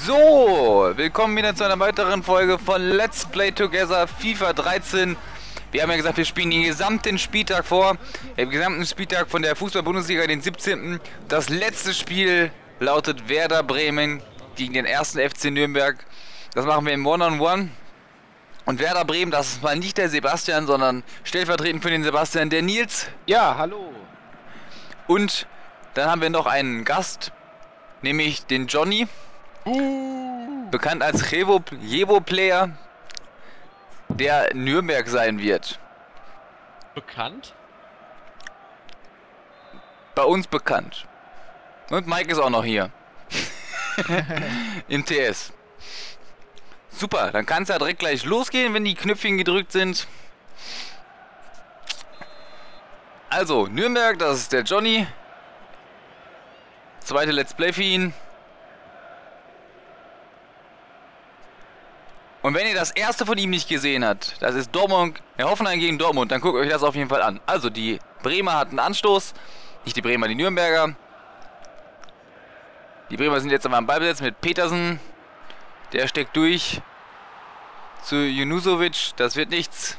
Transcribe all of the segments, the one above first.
So, willkommen wieder zu einer weiteren Folge von Let's Play Together FIFA 13. Wir haben ja gesagt, wir spielen den gesamten Spieltag vor. Den gesamten Spieltag von der Fußball-Bundesliga, den 17. Das letzte Spiel lautet Werder Bremen gegen den 1. FC Nürnberg. Das machen wir im One-on-One. Und Werder Bremen, das ist mal nicht der Sebastian, sondern stellvertretend für den Sebastian, der Nils. Ja, hallo. Und dann haben wir noch einen Gast, nämlich den Johnny. Bekannt als Jevo-Player, der Nürnberg sein wird. Bekannt? Bei uns bekannt. Und Mike ist auch noch hier. Im TS. Super, dann kann es ja direkt gleich losgehen, wenn die Knöpfchen gedrückt sind. Also, Nürnberg, das ist der Johnny. Zweite Let's Play für ihn. Und wenn ihr das erste von ihm nicht gesehen habt, das ist Dortmund, Hoffenheim gegen Dortmund, dann guckt euch das auf jeden Fall an. Also die Bremer hatten Anstoß, nicht die Bremer, die Nürnberger. Die Bremer sind jetzt aber am Ballbesitz mit Petersen, der steckt durch zu Junusovic, das wird nichts.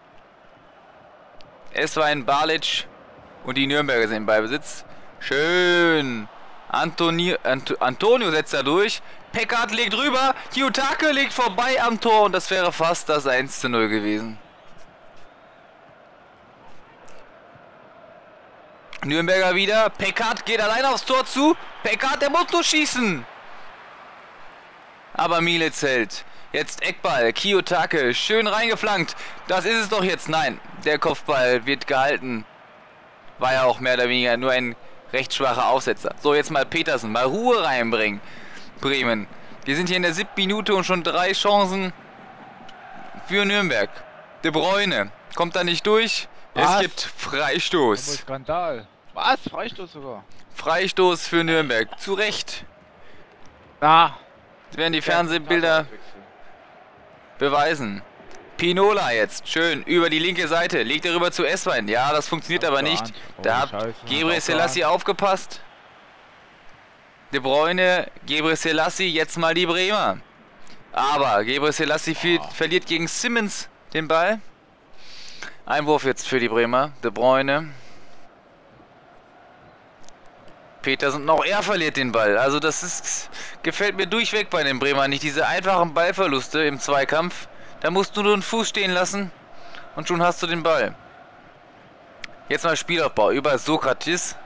Eswein, Balic und die Nürnberger sind im Ballbesitz. Schön. Antonio setzt da durch. Peckard legt rüber. Kiyotake legt vorbei am Tor und das wäre fast das 1:0 gewesen. Nürnberger wieder. Peckard geht allein aufs Tor zu. Peckard, der muss nur schießen. Aber Mielitz hält. Jetzt Eckball. Kiyotake schön reingeflankt. Das ist es doch jetzt. Nein, der Kopfball wird gehalten. War ja auch mehr oder weniger nur ein recht schwacher Aufsetzer. So, jetzt mal Petersen. Mal Ruhe reinbringen. Bremen. Wir sind hier in der 7. Minute und schon 3 Chancen für Nürnberg. De Bruyne kommt da nicht durch. Was? Es gibt Freistoß. Skandal. Was? Freistoß sogar. Freistoß für Nürnberg. Zu Recht. Na. Das werden die Fernsehbilder beweisen. Pinola jetzt. Schön. Über die linke Seite. Legt er rüber zu Eswein. Ja, das funktioniert aber nicht. Da hat Gebre Selassie aufgepasst. De Bruyne, Gebre Selassie, jetzt mal die Bremer. Aber Gebre Selassie verliert gegen Simmons den Ball. Einwurf jetzt für die Bremer. De Bruyne. Petersen, noch er verliert den Ball. Also gefällt mir durchweg bei den Bremer nicht. Diese einfachen Ballverluste im Zweikampf. Da musst du nur einen Fuß stehen lassen und schon hast du den Ball. Jetzt mal Spielaufbau über Sokratis.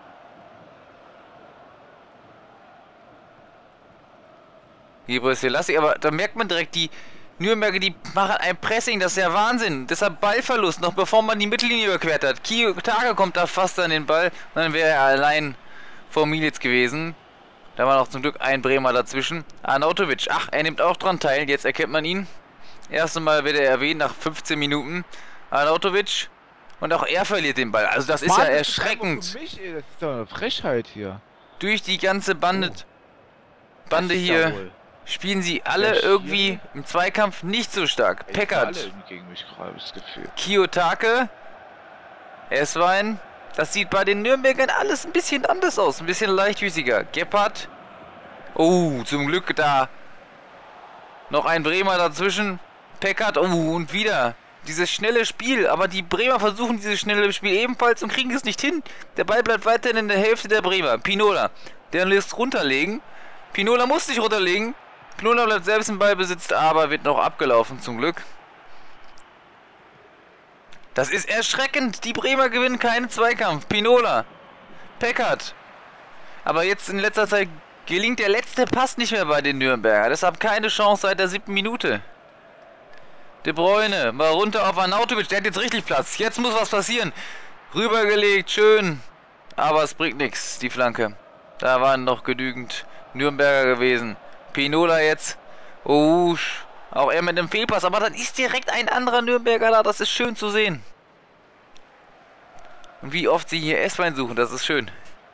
Gebre Selassie, aber da merkt man direkt, die Nürnberger, die machen ein Pressing, das ist ja Wahnsinn. Deshalb Ballverlust, noch bevor man die Mittellinie überquert hat. Kiyotake kommt da fast an den Ball und dann wäre er allein vor Mielitz gewesen. Da war noch zum Glück ein Bremer dazwischen. Arnautovic, ach, er nimmt auch dran teil, jetzt erkennt man ihn. Erste Mal wird er erwähnt nach 15 Minuten. Arnautovic. Und auch er verliert den Ball. Also das ist ja erschreckend. Das ist doch eine Frechheit hier. Durch die ganze Bande hier spielen sie alle irgendwie im Zweikampf nicht so stark. Peckard. Kiyotake. Eswein. Das sieht bei den Nürnbergern alles ein bisschen anders aus. Ein bisschen leichtfüßiger. Gebhardt. Oh, zum Glück da noch ein Bremer dazwischen. Peckard, oh, und wieder dieses schnelle Spiel, aber die Bremer versuchen dieses schnelle Spiel ebenfalls und kriegen es nicht hin. Der Ball bleibt weiterhin in der Hälfte der Bremer. Pinola, der lässt runterlegen. Pinola muss nicht runterlegen. Pinola bleibt selbst im Ballbesitz, aber wird noch abgelaufen zum Glück. Das ist erschreckend. Die Bremer gewinnen keinen Zweikampf. Pinola, Peckard. Aber jetzt in letzter Zeit gelingt der letzte Pass nicht mehr bei den Nürnberger. Deshalb keine Chance seit der 7. Minute. De Bruyne, mal runter auf Arnautovic, der hat jetzt richtig Platz. Jetzt muss was passieren. Rübergelegt, schön. Aber es bringt nichts, die Flanke. Da waren noch genügend Nürnberger gewesen. Pinola jetzt. Oh, auch er mit einem Fehlpass. Aber dann ist direkt ein anderer Nürnberger da. Das ist schön zu sehen. Und wie oft sie hier Eswein suchen, das ist schön.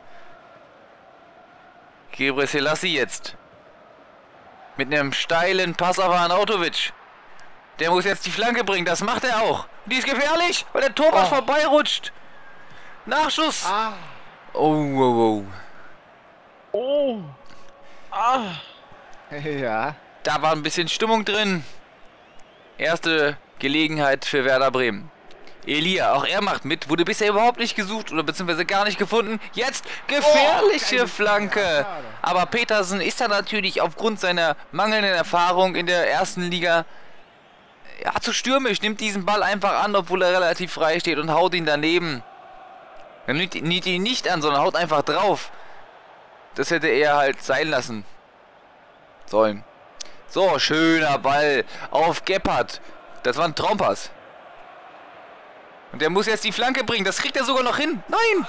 Gebre Selassie jetzt. Mit einem steilen Pass auf Arnautovic. Der muss jetzt die Flanke bringen, das macht er auch. Die ist gefährlich, weil der Torwart vorbeirutscht. Nachschuss. Oh, oh, oh. Oh. Ja. Da war ein bisschen Stimmung drin. Erste Gelegenheit für Werder Bremen. Elia, auch er macht mit, wurde bisher überhaupt nicht gesucht oder beziehungsweise gar nicht gefunden. Jetzt gefährliche Flanke. Aber Petersen ist da natürlich aufgrund seiner mangelnden Erfahrung in der ersten Liga ja, zu stürmisch, nimmt diesen Ball einfach an, obwohl er relativ frei steht und haut ihn daneben. Er nimmt ihn nicht an, sondern haut einfach drauf. Das hätte er halt sein lassen sollen. So, schöner Ball auf Gebhardt. Das war ein Traumpass. Und der muss jetzt die Flanke bringen. Das kriegt er sogar noch hin. Nein!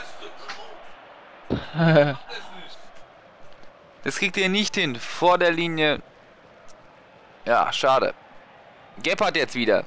Das kriegt er nicht hin. Vor der Linie. Ja, schade. Gebhardt jetzt wieder.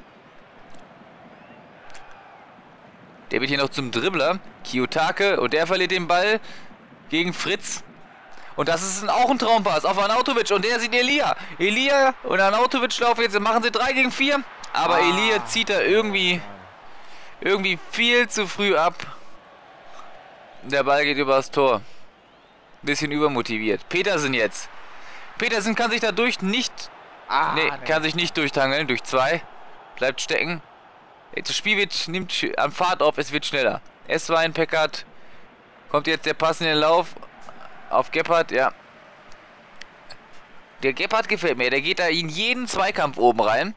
Der wird hier noch zum Dribbler. Kiyotake. Und der verliert den Ball gegen Fritz. Und das ist auch ein Traumpass auf Arnautovic. Und der sieht Elia. Elia und Arnautovic laufen jetzt. Machen sie 3 gegen 4. Aber Elia zieht da irgendwie viel zu früh ab. Der Ball geht übers Tor. Bisschen übermotiviert. Petersen jetzt. Petersen kann sich dadurch nicht... kann sich nicht durchtangeln. Durch 2. Bleibt stecken. Das Spiel nimmt an Fahrt auf. Es wird schneller. S-Wein, Peckert. Kommt jetzt der Pass in den Lauf. Auf Gebhardt, ja. Der Gebhardt gefällt mir. Der geht da in jeden Zweikampf oben rein.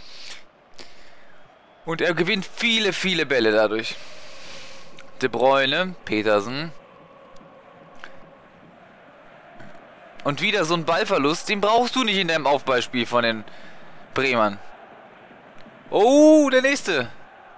Und er gewinnt viele, viele Bälle dadurch. De Bruyne, Petersen. Und wieder so ein Ballverlust. Den brauchst du nicht in deinem Aufballspiel von den Bremern. Oh, der nächste.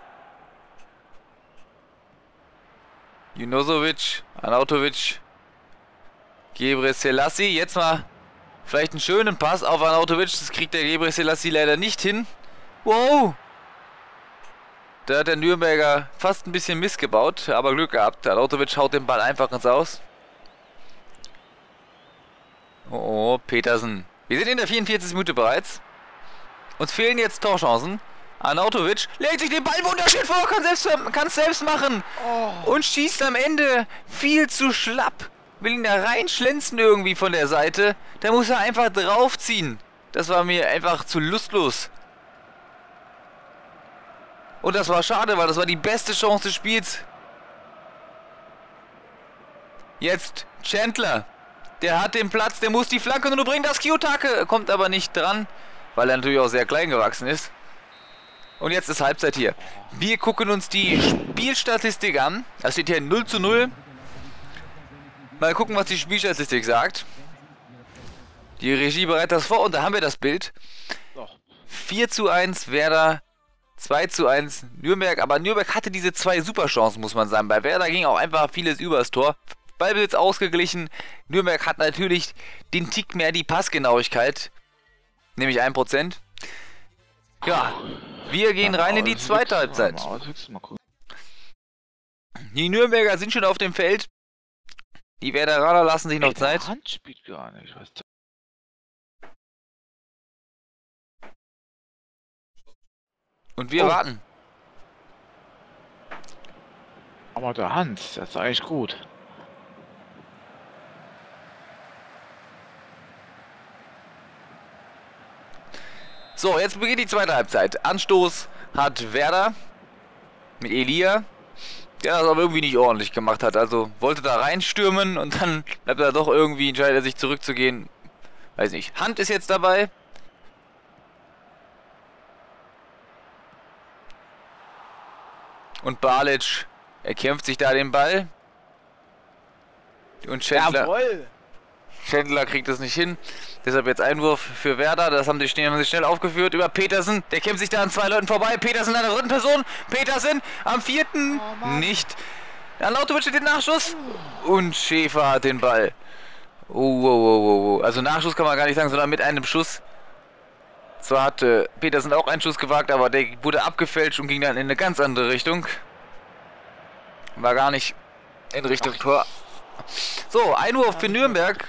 Junuzovic, Arnautovic. Gebre Selassie. Jetzt mal vielleicht einen schönen Pass auf Arnautovic. Das kriegt der Gebre Selassie leider nicht hin. Wow. Da hat der Nürnberger fast ein bisschen missgebaut, aber Glück gehabt. Arnautovic haut den Ball einfach ins Aus. Oh, Petersen. Wir sind in der 44. Minute bereits. Uns fehlen jetzt Torchancen. Arnautovic legt sich den Ball wunderschön vor, kann es selbst machen. Und schießt am Ende viel zu schlapp. Will ihn da reinschlänzen irgendwie von der Seite. Da muss er einfach draufziehen. Das war mir einfach zu lustlos. Und das war schade, weil das war die beste Chance des Spiels. Jetzt Chandler. Der hat den Platz, der muss die Flanke nur bringen. Das Kiyotake kommt aber nicht dran, weil er natürlich auch sehr klein gewachsen ist. Und jetzt ist Halbzeit hier. Wir gucken uns die Spielstatistik an. Da steht hier 0:0. Mal gucken, was die Spielstatistik sagt. Die Regie bereitet das vor und da haben wir das Bild. 4:1 Werder, 2:1 Nürnberg. Aber Nürnberg hatte diese 2 Superchancen, muss man sagen. Bei Werder ging auch einfach vieles übers Tor. Ballbesitz ausgeglichen. Nürnberg hat natürlich den Tick mehr die Passgenauigkeit. Nämlich 1%. Ja, wir gehen rein in die zweite Halbzeit. Die Nürnberger sind schon auf dem Feld. Die Werderaner lassen sich noch Zeit. Hand spielt gar nicht. Und wir warten. Aber der Hans, das ist eigentlich gut. So, jetzt beginnt die zweite Halbzeit. Anstoß hat Werder mit Elia, der das aber irgendwie nicht ordentlich gemacht hat. Also wollte da reinstürmen und dann bleibt er doch irgendwie, entscheidet er sich zurückzugehen. Weiß nicht. Hand ist jetzt dabei. Und Balic erkämpft sich da den Ball. Und Chandler kriegt es nicht hin. Deshalb jetzt Einwurf für Werder. Das haben sie schnell aufgeführt über Petersen. Der kämpft sich da an 2 Leuten vorbei. Petersen an der dritten Person. Petersen am 4. Nicht. Arnautovic hat den Nachschuss. Und Schäfer hat den Ball. Oh. Also Nachschuss kann man gar nicht sagen, sondern mit einem Schuss. Zwar hatte Petersen auch einen Schuss gewagt, aber der wurde abgefälscht und ging dann in eine ganz andere Richtung. War gar nicht in Richtung Tor. So, Einwurf für Nürnberg.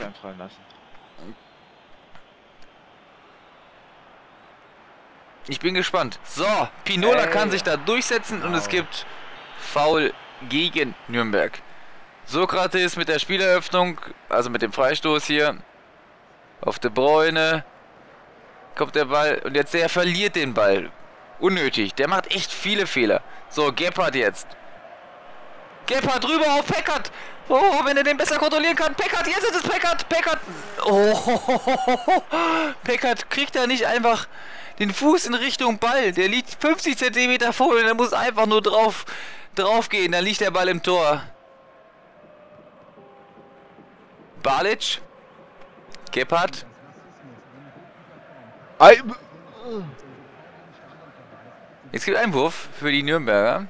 Ich bin gespannt. So, Pinola kann sich da durchsetzen und es gibt Foul gegen Nürnberg. Sokrates mit der Spieleröffnung, also mit dem Freistoß hier. Auf De Bruyne. Kommt der Ball. Und jetzt der verliert den Ball. Unnötig. Der macht echt viele Fehler. So, Gebhardt jetzt. Gebhardt rüber auf Peckert. Oh, wenn er den besser kontrollieren kann. Peckert, jetzt ist es Peckert. Peckert. Oh, Peckert kriegt da nicht einfach den Fuß in Richtung Ball. Der liegt 50 cm vor und er muss einfach nur drauf gehen. Dann liegt der Ball im Tor. Balic. Gebhardt. Jetzt gibt Einwurf für die Nürnberger.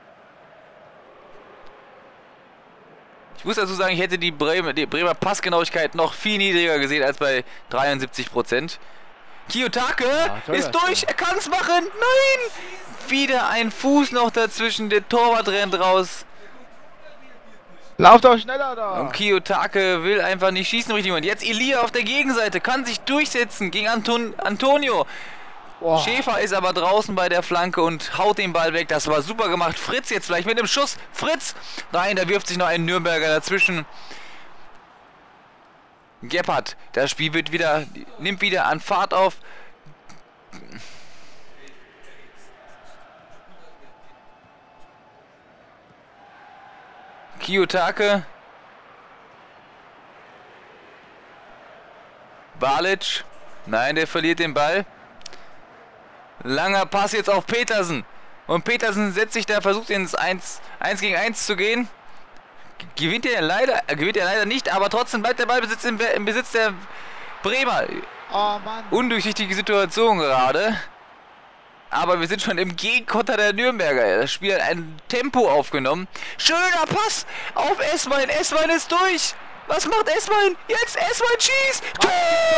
Ich muss dazu sagen, ich hätte die Bremer Passgenauigkeit noch viel niedriger gesehen als bei 73%. Kiyotake ist durch, er kann es machen. Nein! Wieder ein Fuß noch dazwischen, der Torwart rennt raus. Lauf doch schneller da! Und Kiyotake will einfach nicht schießen richtig. Und jetzt Elia auf der Gegenseite, kann sich durchsetzen gegen Antonio. Oh. Schäfer ist aber draußen bei der Flanke und haut den Ball weg. Das war super gemacht. Fritz jetzt vielleicht mit dem Schuss. Fritz! Nein, da wirft sich noch ein Nürnberger dazwischen. Gebhardt. Das Spiel nimmt wieder an Fahrt auf. Kiyotake. Balic. Nein, der verliert den Ball. Langer Pass jetzt auf Petersen. Und Petersen setzt sich da, versucht ins 1 gegen 1 zu gehen. Gewinnt er leider nicht, aber trotzdem bleibt der Ballbesitz im Besitz der Bremer. Oh Mann. Undurchsichtige Situation gerade. Aber wir sind schon im Gegenkonter der Nürnberger. Das Spiel hat ein Tempo aufgenommen. Schöner Pass auf Esswein. Esswein ist durch. Was macht Esswein? Jetzt Esswein schießt. Tor!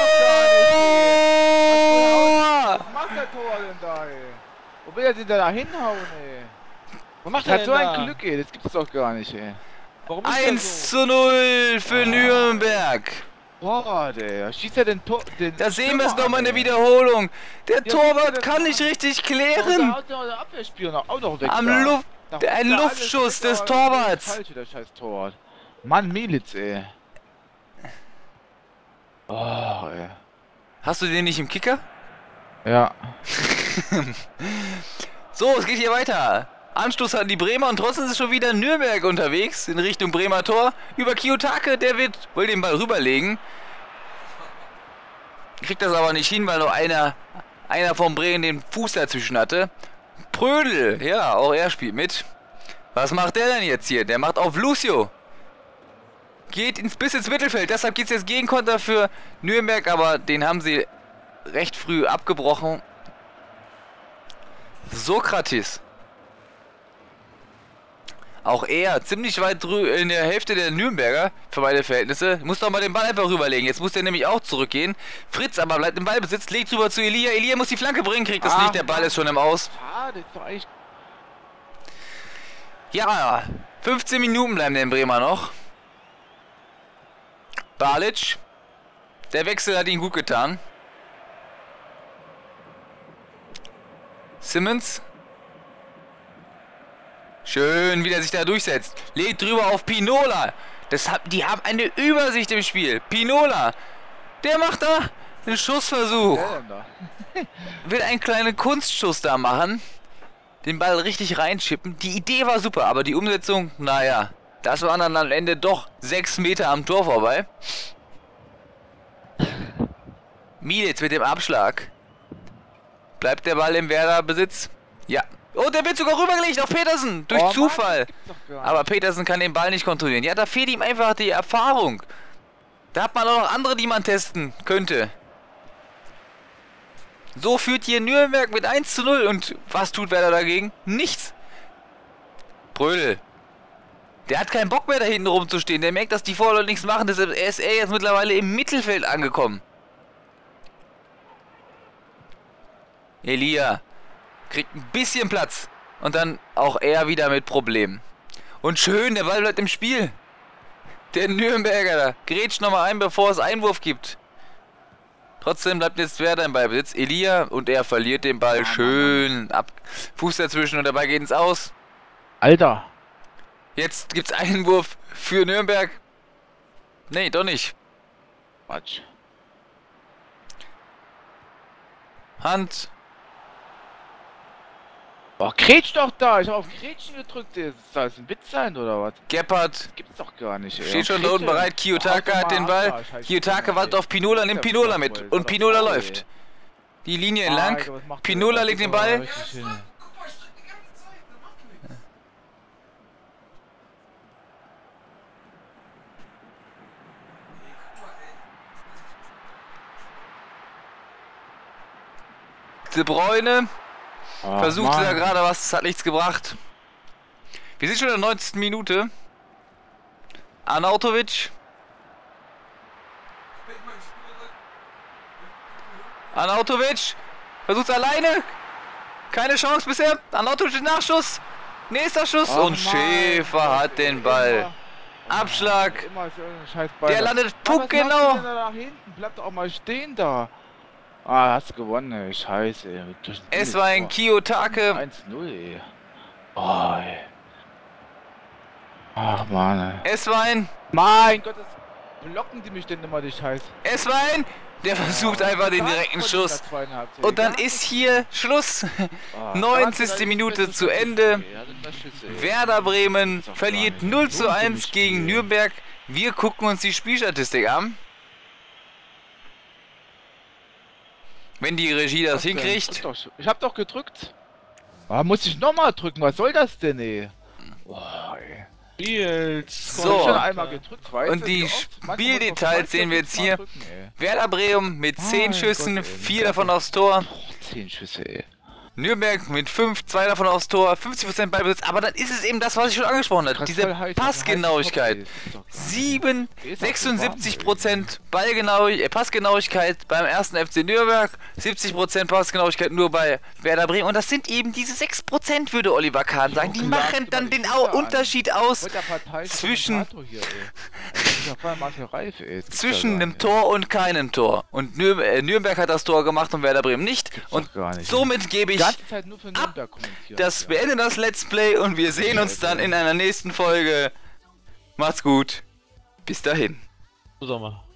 Was macht der Tor denn da, ey? Wo will er denn da hinhauen, ey? Was macht Der er hat denn so da? ein Glück, ey. Das gibt's doch gar nicht, ey. Warum ist der 1:0 für Nürnberg. Boah, der schießt er den Tor. Da sehen wir es nochmal in der Wiederholung. Der Torwart kann nicht richtig klären. Der Abwehrspieler auch noch weg. Ein Luftschuss des Torwarts. Falsch, der scheiß Torwart. Mann, Militz, ey. Oh, ey. Hast du den nicht im Kicker? Ja. So, es geht hier weiter. Anstoß an die Bremer und trotzdem ist schon wieder Nürnberg unterwegs in Richtung Bremer Tor. Über Kiyotake, der will den Ball rüberlegen. Kriegt das aber nicht hin, weil nur einer vom Bremen den Fuß dazwischen hatte. Prödel, ja, auch er spielt mit. Was macht der denn jetzt hier? Der macht auf Lucio. Geht bis ins Mittelfeld, deshalb geht es jetzt Gegenkonter für Nürnberg, aber den haben sie recht früh abgebrochen. Sokrates. Auch er ziemlich weit in der Hälfte der Nürnberger für beide Verhältnisse. Muss doch mal den Ball einfach rüberlegen. Jetzt muss der nämlich auch zurückgehen. Fritz aber bleibt im Ballbesitz, legt rüber zu Elia. Elia muss die Flanke bringen, kriegt das nicht. Der Ball ist schon im Aus. Schade, ist doch eigentlich. Ja, 15 Minuten bleiben den Bremer noch. Balic. Der Wechsel hat ihn gut getan. Simmons. Schön, wie der sich da durchsetzt. Legt drüber auf Pinola. Die haben eine Übersicht im Spiel. Pinola. Der macht da einen Schussversuch. Will einen kleinen Kunstschuss da machen. Den Ball richtig reinschippen. Die Idee war super, aber die Umsetzung, naja. Das waren dann am Ende doch 6 Meter am Tor vorbei. Militz mit dem Abschlag. Bleibt der Ball im Werder-Besitz? Ja. Oh, der wird sogar rübergelegt auf Petersen. Durch Zufall. Mann, aber Petersen kann den Ball nicht kontrollieren. Ja, da fehlt ihm einfach die Erfahrung. Da hat man auch noch andere, die man testen könnte. So führt hier Nürnberg mit 1:0. Und was tut Werder dagegen? Nichts. Prödel. Der hat keinen Bock mehr da hinten rumzustehen. Der merkt, dass die Vorleute nichts machen. Deshalb ist er jetzt mittlerweile im Mittelfeld angekommen. Elia kriegt ein bisschen Platz. Und dann auch er wieder mit Problemen. Und schön, der Ball bleibt im Spiel. Der Nürnberger da grätscht nochmal ein, bevor es Einwurf gibt. Trotzdem bleibt jetzt Werder im Ballbesitz. Elia und er verliert den Ball schön ab. Fuß dazwischen und der Ball geht ins Aus. Alter. Jetzt gibt's Einwurf für Nürnberg. Nee, doch nicht. Quatsch. Hand. Oh, Gretsch doch da! Ich hab auf Gretchen gedrückt. Soll das ein Witz sein oder was? Gebhardt. Gibt's doch gar nicht, ey. Steht schon da unten bereit. Kiyotaka hat den Ball. Kiyotaka wartet auf Pinola, nimmt Pinola mit. Und Pinola läuft. Die Linie entlang. Pinola legt den Ball. De Bruyne versucht da gerade was, das hat nichts gebracht. Wir sind schon in der 90. Minute. Arnautovic. Arnautovic versucht alleine. Keine Chance bisher. Arnautovic Nachschuss. Nächster Schuss und Schäfer hat den Ball. Abschlag. Der landet punktgenau. Da hinten, bleibt doch auch mal stehen da. Ah, hast gewonnen, ey. Scheiße, ey. Es war ein Kiyotake. 1-0, ey. Oh, ey. Ach, Mann, ey. Es war ein... Mein Gott, das blocken die mich denn immer, die Scheiße. Es war ein... Der versucht einfach den direkten Schuss. Und dann ist hier Schluss. 90. Minute zu Ende. Werder Bremen verliert 0:1 gegen Nürnberg. Wir gucken uns die Spielstatistik an. Wenn die Regie das hinkriegt. Ich hab doch gedrückt. Ah, muss ich nochmal drücken? Was soll das denn, ey? Boah, ey. So, und die Spieldetails sehen wir jetzt hier. Werder Bremen mit 10 Schüssen, 4 davon aufs Tor. 10 Schüsse, ey. Nürnberg mit 5, 2 davon aufs Tor, 50% Ballbesitz, aber dann ist es eben das, was ich schon angesprochen habe, diese Passgenauigkeit. 76% Passgenauigkeit beim ersten FC Nürnberg, 70% Passgenauigkeit nur bei Werder Bremen und das sind eben diese 6%, würde Oliver Kahn sagen, die machen dann den Unterschied aus zwischen einem Tor und keinem Tor. Und Nürnberg hat das Tor gemacht und Werder Bremen nicht und somit gebe ich das beendet das Let's Play und wir sehen uns dann in einer nächsten Folge. Macht's gut. Bis dahin. Sommer.